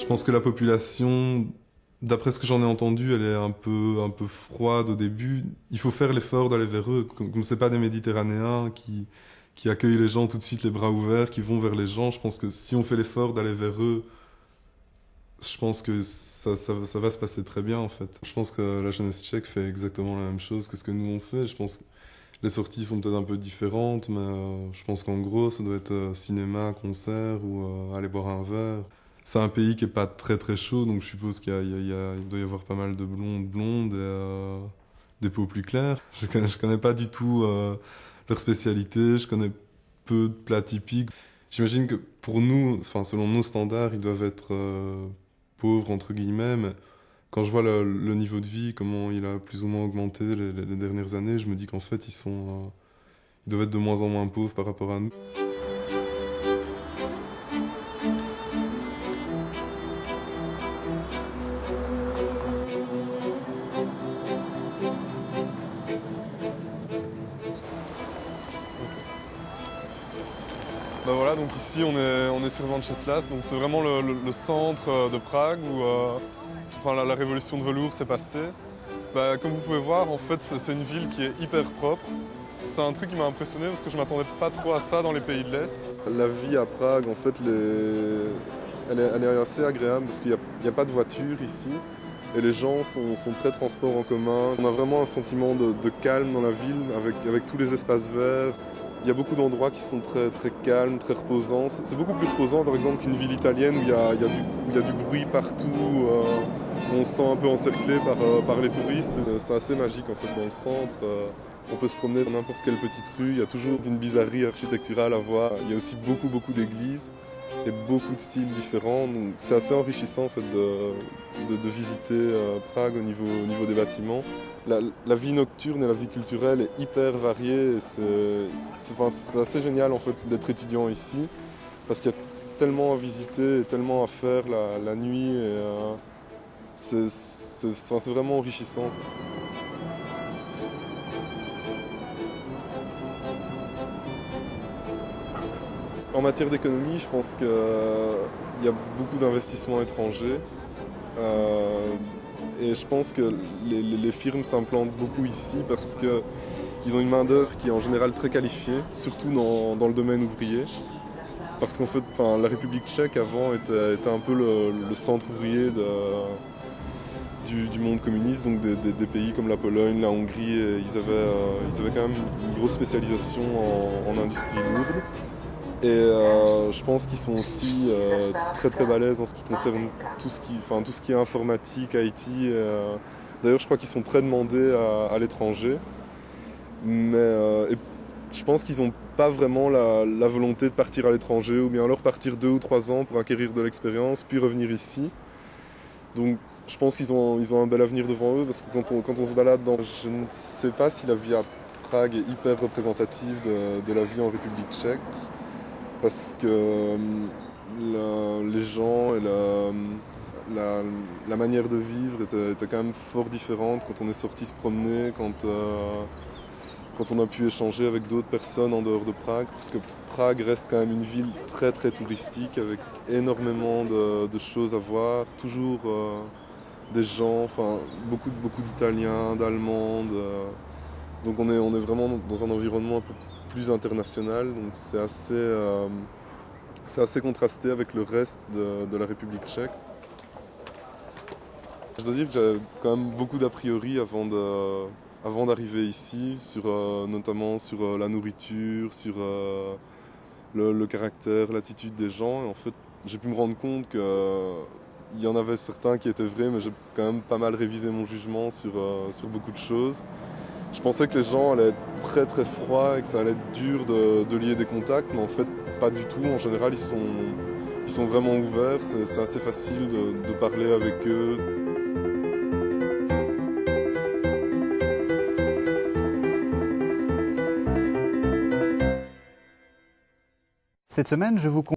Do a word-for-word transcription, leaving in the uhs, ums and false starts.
pense que la population, d'après ce que j'en ai entendu, elle est un peu, un peu froide au début. Il faut faire l'effort d'aller vers eux. Comme, comme c'est pas des Méditerranéens qui, qui accueillent les gens tout de suite les bras ouverts, qui vont vers les gens, je pense que si on fait l'effort d'aller vers eux, je pense que ça, ça, ça va se passer très bien en fait. Je pense que la jeunesse tchèque fait exactement la même chose que ce que nous on fait. Je pense que les sorties sont peut-être un peu différentes, mais euh, je pense qu'en gros, ça doit être euh, cinéma, concert ou euh, aller boire un verre. C'est un pays qui est pas très très chaud, donc je suppose qu'il y a, il y a, il y a, il doit y avoir pas mal de blondes blondes et euh, des peaux plus claires. Je connais, je connais pas du tout euh, leur spécialité, je connais peu de plats typiques. J'imagine que pour nous, enfin selon nos standards, ils doivent être euh, pauvres entre guillemets, mais quand je vois le, le niveau de vie, comment il a plus ou moins augmenté les, les- les dernières années, je me dis qu'en fait ils sont, euh, ils doivent être de moins en moins pauvres par rapport à nous. Ben voilà, donc ici on est, on est sur Venceslas, donc c'est vraiment le, le- le centre euh, de Prague où euh, tout- enfin, la, la révolution de velours s'est passée. Ben, comme vous pouvez voir, en fait c'est c'est une ville qui est hyper propre. C'est un truc qui m'a impressionné parce que je m'attendais pas trop à ça dans les pays de l'Est. La vie à Prague, en fait, les... elle, est, elle est assez agréable parce qu'il n'y a, a pas de voiture ici et les gens sont, sont très transports en commun. On a vraiment un sentiment de, de calme dans la ville avec, avec tous les espaces verts. Il y a beaucoup d'endroits qui sont très, très calmes, très reposants. C'est beaucoup plus reposant par exemple qu'une ville italienne où il y a, il y a du, où il y a du bruit partout, euh, où on se sent un peu encerclé par, euh, par les touristes. C'est assez magique en fait dans le centre. euh, On peut se promener dans n'importe quelle petite rue, il y a toujours une bizarrerie architecturale à voir. Il y a aussi beaucoup beaucoup d'églises et beaucoup de styles différents. Donc c'est assez enrichissant en fait de, de, de visiter euh, Prague au niveau, au niveau des bâtiments. La, la vie nocturne et la vie culturelle est hyper variée. et C'est c'est- enfin, c'est assez génial en fait d'être étudiant ici parce qu'il y a tellement à visiter et tellement à faire la, la nuit. et, euh, c'est c'est- enfin, c'est vraiment enrichissant. En matière d'économie, je pense qu'il y a beaucoup d'investissements étrangers. euh, et je pense que les, les- les firmes s'implantent beaucoup ici parce qu'ils ont une main-d'œuvre qui est en général très qualifiée, surtout dans, dans le domaine ouvrier. Parce qu'en fait, enfin, la République tchèque avant était, était un peu le, le centre ouvrier de, du, du monde communiste, donc des, des- des pays comme la Pologne, la Hongrie. Et ils, avaient, euh, ils avaient quand même une grosse spécialisation en, en industrie lourde. Et euh, je pense qu'ils sont aussi euh, très très balèzes en ce qui concerne tout ce qui, enfin, tout ce qui est informatique, I T. euh. D'ailleurs, je crois qu'ils sont très demandés à, à l'étranger. Mais euh, et je pense qu'ils n'ont pas vraiment la, la volonté de partir à l'étranger ou bien alors partir deux ou trois ans pour acquérir de l'expérience, puis revenir ici. Donc je pense qu'ils ont, ils ont un bel avenir devant eux parce que quand on, quand on se balade dans... Je ne sais pas si la vie à Prague est hyper représentative de, de la vie en République tchèque. Parce que euh, la- les gens et la, la, la manière de vivre était, était quand même fort différente quand on est sorti se promener, quand, euh, quand on a pu échanger avec d'autres personnes en dehors de Prague. Parce que Prague reste quand même une ville très très touristique avec énormément de, de choses à voir, toujours euh, des gens, enfin beaucoup, beaucoup d'Italiens, d'Allemands. de- Donc on est, on est vraiment dans un environnement un peu plus international, donc c'est assez... euh, c'est assez contrasté avec le reste de, de la République tchèque. Je dois dire que j'avais quand même beaucoup d'a priori avant de, avant d'arriver ici, sur, euh, notamment sur euh, la nourriture, sur euh, le, le caractère, l'attitude des gens. Et en fait, j'ai pu me rendre compte qu'il y en avait certains qui étaient vrais, mais j'ai quand même pas mal révisé mon jugement sur, euh, sur beaucoup de choses. Je pensais que les gens allaient être très très froids et que ça allait être dur de, de lier des contacts, mais en fait pas du tout. En général, ils sont, ils sont vraiment ouverts, c'est c'est assez facile de, de parler avec eux. Cette semaine, je vous